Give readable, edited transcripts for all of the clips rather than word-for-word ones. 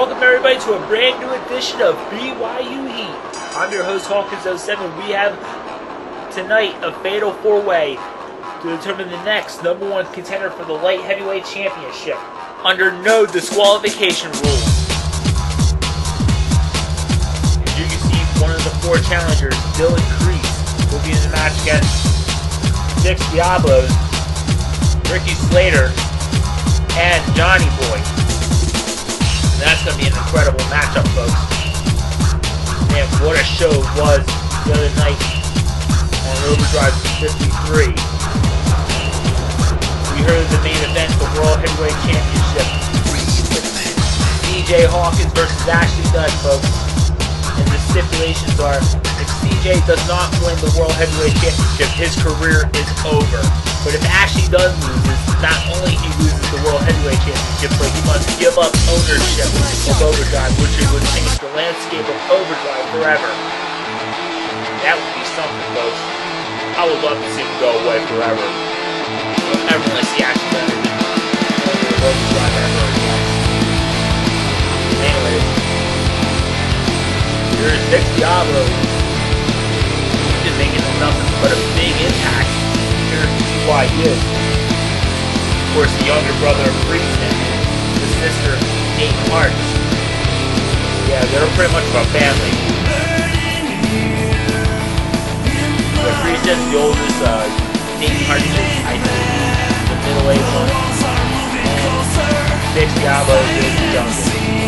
welcome everybody to a brand new edition of BYU Heat. I'm your host Hawkins07. We have tonight a fatal four-way to determine the next number one contender for the light heavyweight championship under no disqualification rules. As you can see, one of the four challengers, Dylan Kreese, will be in the match against Dix Diablos, Ricky Slater, and Johnny Boy. That's going to be an incredible matchup, folks. Man, what a show it was the other night on Overdrive 53. We heard the main event, the World Heavyweight Championship. CJ Hawkins versus Ashley Dunn, folks. And the stipulations are, if CJ does not win the World Heavyweight Championship, his career is over. But if Ashley Dunn loses, not only he loses the World Heavyweight Championship, but he must give up ownership of Overdrive, which would change the landscape of Overdrive forever. That would be something, folks. I would love to see him go away forever. Don't ever want to see Ashley Dunn in Overdrive ever again. Anyways, here's Dix Diablo. He's been making nothing but a big impact here at BYU. Of course, the younger brother of Prieston, the sister, Nate Hart. Yeah, they're pretty much a family. But Prieston's the oldest, Nate Hart is, I think, the middle-aged one. And Dix Diablo is the youngest.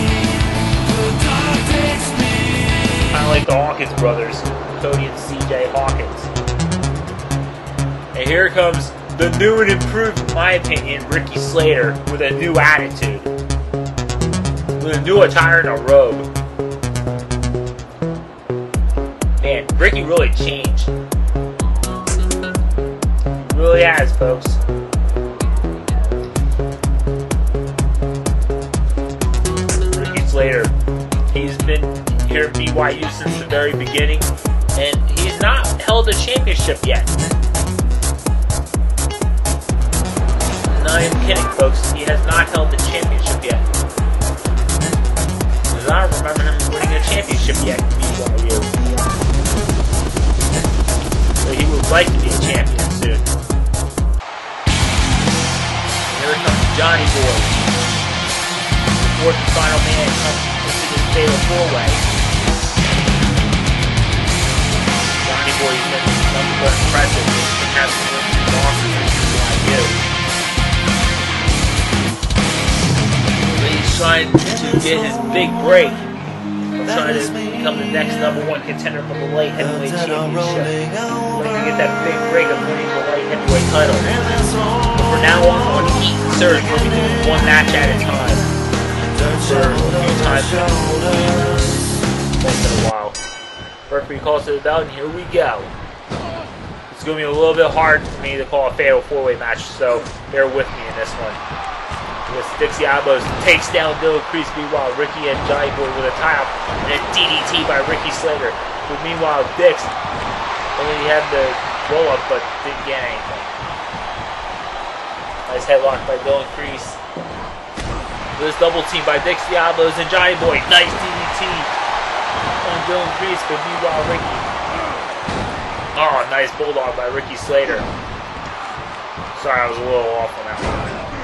Kind of like the Hawkins brothers, Cody and CJ Hawkins. And here comes the new and improved, in my opinion, Ricky Slater with a new attitude. With a new attire and a robe. Man, Ricky really changed. He really has, folks. Ricky Slater, he's been here at BYU since the very beginning, and he's not held a championship yet. I am kidding, folks. He has not held the championship yet. Because I don't remember him winning a championship yet at BYU. So he would like to be a champion soon. Here comes Johnny Boy. The fourth and final man comes into this fatal four-way. Johnny Boy has been nothing but impressive. He's been having some losses at BYU. He's trying to get his big break. I'm trying to become the next number one contender for the light heavyweight championship. I'm going to get that big break of winning the light heavyweight title. But for now on Heat and Surge, we'll be doing one match at a time. For a few times once in a while. Referee calls to the bell, and here we go. It's going to be a little bit hard for me to call a fatal four-way match, so bear with me in this one. Dix Diablos takes down Dylan Kreese, meanwhile Ricky and Johnny Boy with a tie-up and a DDT by Ricky Slater. But meanwhile Dix only had the roll-up but didn't get anything. Nice headlock by Dylan Kreese. This double team by Dix Diablos and Johnny Boy. Nice DDT on Dylan Kreese, but meanwhile Ricky. Oh, nice bulldog by Ricky Slater. Sorry, I was a little off on that one.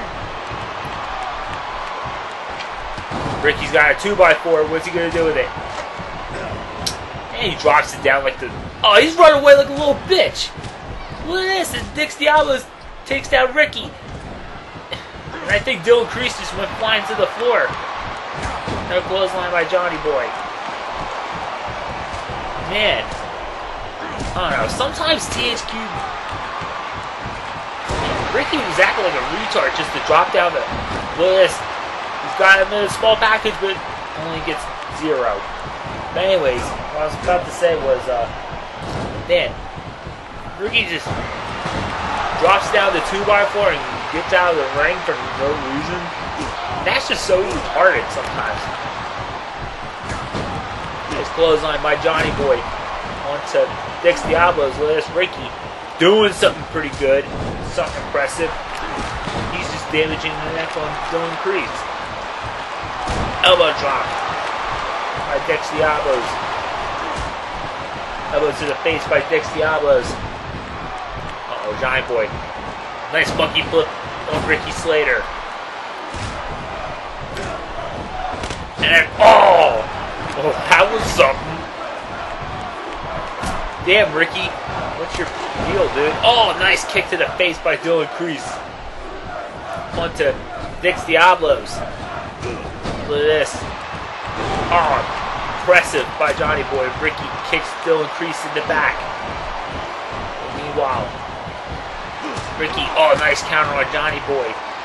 Ricky's got a 2x4. What's he gonna do with it? And he drops it down like the. Oh, he's running away like a little bitch. Look at this. And Dix Diablos takes down Ricky. And I think Dylan Kreese just went flying to the floor. No clothesline by Johnny Boy. Man, I don't know. Sometimes THQ. Ricky was acting like a retard just to drop down the. Look at this. Got him in a small package, but only gets 0. But anyways, what I was about to say was, man, Ricky just drops down the 2x4 and gets out of the ring for no reason. That's just so retarded sometimes. Nice clothesline by Johnny Boy onto Dix Diablos. With this Ricky doing something pretty good, something impressive. He's just damaging the neck on Dylan Kreese. Elbow drop by Dix Diablos. Elbow to the face by Dix Diablos. Uh-oh, Johnny Boy. Nice monkey flip on Ricky Slater. And then, oh, that was something. Damn, Ricky. What's your deal, dude? Oh, nice kick to the face by Dylan Kreese. On to Dix Diablos. Look at this. Oh, impressive by Johnny Boy. Ricky kicks Dylan Kreese in the back. Meanwhile, Ricky, oh, nice counter on Johnny Boy.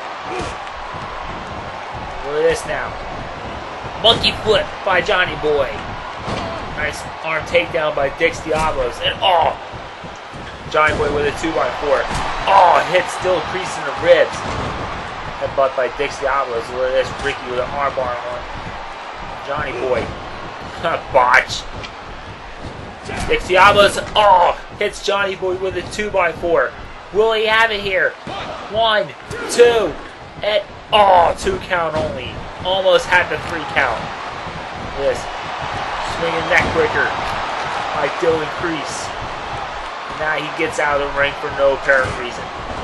Look at this now. Monkey flip by Johnny Boy. Nice arm takedown by Dix Diablos. And oh, Johnny Boy with a 2x4. Oh, hits Dylan Kreese in the ribs. Headbutt by Dix Diablos. Look at this. Ricky with an armbar on Johnny Boy. Botch. Dix Diablos. Oh, hits Johnny Boy with a 2x4. Will he have it here? 1, 2, and oh, 2 count only. Almost had the 3 count. This swinging neck breaker by Dylan Kreese. Now he gets out of the ring for no apparent reason.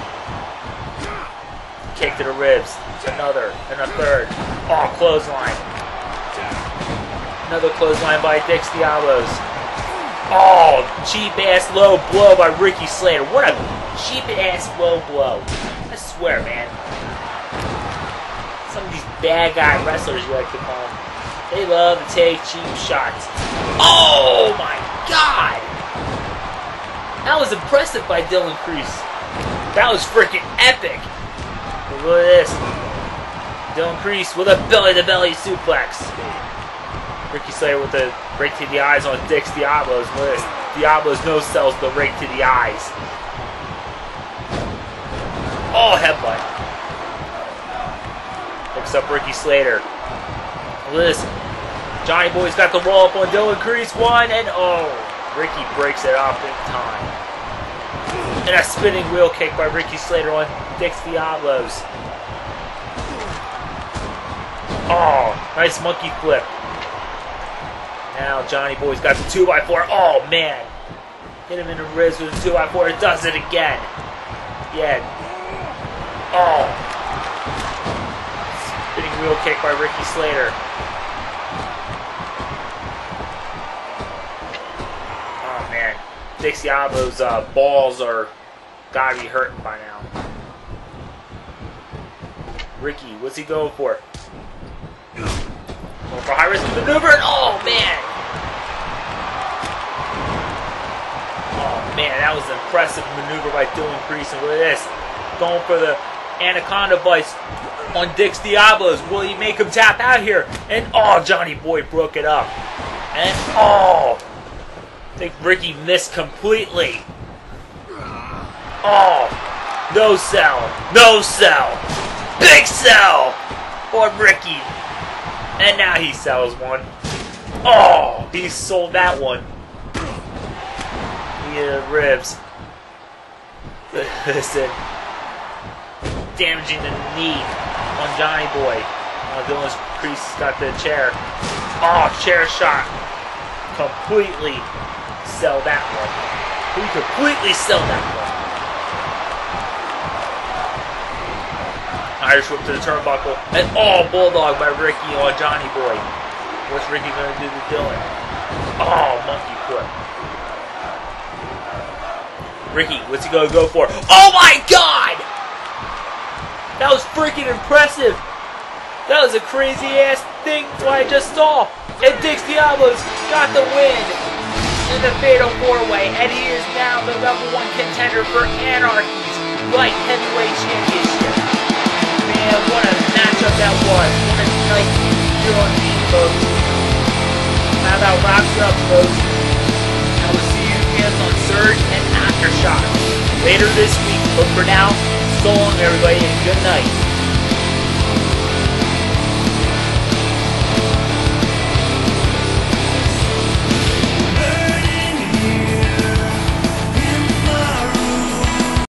Kick to the ribs. Another and a third. Oh, clothesline. Another clothesline by Dix Diablos. Oh, cheap ass low blow by Ricky Slater. What a cheap ass low blow. I swear, man. Some of these bad guy wrestlers, you like to call them, they love to take cheap shots. Oh my God! That was impressive by Dylan Kreese. That was freaking epic. But look at this. Dylan Kreese with a belly-to-belly suplex. Ricky Slater with the rake to the eyes on Dix Diablos. Look at this. Diablos no-sells the rake to the eyes. Oh, headbutt. Picks up Ricky Slater. Listen, Johnny Boy's got the roll up on Dylan Kreese. 1 and oh, Ricky breaks it off in time. And a spinning wheel kick by Ricky Slater on Dix Diablos. Oh, nice monkey flip. Now Johnny Boy's got the 2x4. Oh man, hit him in the ribs with the 2x4. It does it again. Yeah. Oh. Spinning wheel kick by Ricky Slater. Oh man, Dix Diablo's balls are gotta be hurting by now. Ricky, what's he going for? Going for high risk maneuver. Oh man. Oh man, that was an impressive maneuver by Dylan Kreese. And look at this, going for the Anaconda Vice on Dix Diablos. Will he make him tap out here? And oh, Johnny Boy broke it up. And oh, I think Ricky missed completely. Oh, no sell, no sell, big sell for Ricky. And now he sells one. Oh, he sold that one. Yeah, ribs. Listen. Damaging the knee on Johnny Boy. Dylan Kreese got the chair. Oh, chair shot. Completely sell that one. He completely sell that one. Irish whip to the turnbuckle. And oh, bulldog by Ricky on Johnny Boy. What's Ricky going to do to Dylan? Oh, monkey flip. Ricky, what's he going to go for? Oh my God! That was freaking impressive. That was a crazy ass thing what I just saw. And Dix Diablos got the win in the Fatal 4-Way. And he is now the #1 contender for Anarchy's Light Heavyweight Championship. Man, what a matchup that was. What a night here on TV, folks. Now that wraps it up, folks. I will see you guys on Surge and Aftershock later this week. But for now, so long, everybody, and good night.